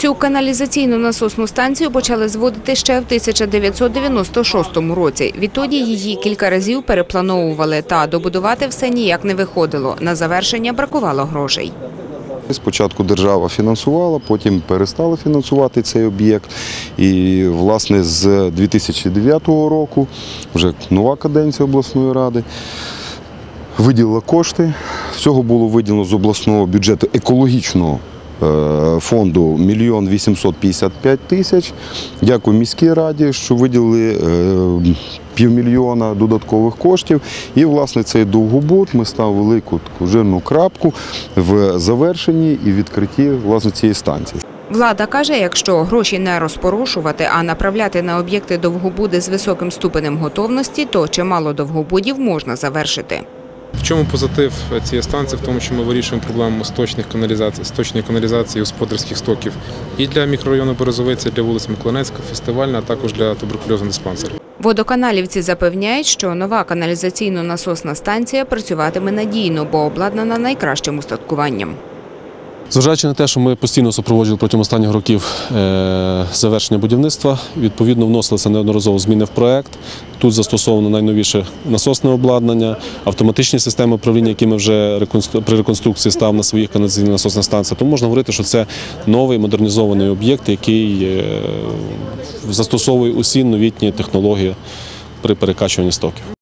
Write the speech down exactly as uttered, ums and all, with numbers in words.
Цю каналізаційну насосну станцію почали зводити ще в тисяча дев'ятсот дев'яносто шостому році. Відтоді її кілька разів переплановували, та добудувати все ніяк не виходило. На завершення бракувало грошей. Спочатку держава фінансувала, потім перестала фінансувати цей об'єкт. І, власне, з дві тисячі дев'ятого року, вже нова каденція обласної ради, виділила кошти. Всього було виділено з обласного бюджету екологічного фонду мільйон вісімсот п'ятдесят п'ять тисяч. Дякую міській раді, що виділили півмільйона додаткових коштів. І, власне, цей довгобуд ми ставили велику таку жирну крапку в завершенні і відкритті, власне, цієї станції. Влада каже, якщо гроші не розпорошувати, а направляти на об'єкти довгобуди з високим ступенем готовності, то чимало довгобудів можна завершити. В чому позитив цієї станції? В тому, що ми вирішуємо проблему сточних каналізацій, сточної каналізації господарських стоків і для мікрорайону Березовиця, для вулиць Миколаївська, Фестивальна, а також для туберкульозного диспансеру. Водоканалівці запевняють, що нова каналізаційно-насосна станція працюватиме надійно, бо обладнана найкращим устаткуванням. Зважаючи на те, що ми постійно супроводжували протягом останніх років завершення будівництва, відповідно вносилися неодноразово зміни в проект. Тут застосовано найновіше насосне обладнання, автоматичні системи управління, які ми вже при реконструкції ставимо на своїх каналізаційних насосних станціях. Тому можна говорити, що це новий модернізований об'єкт, який застосовує усі новітні технології при перекачуванні стоків.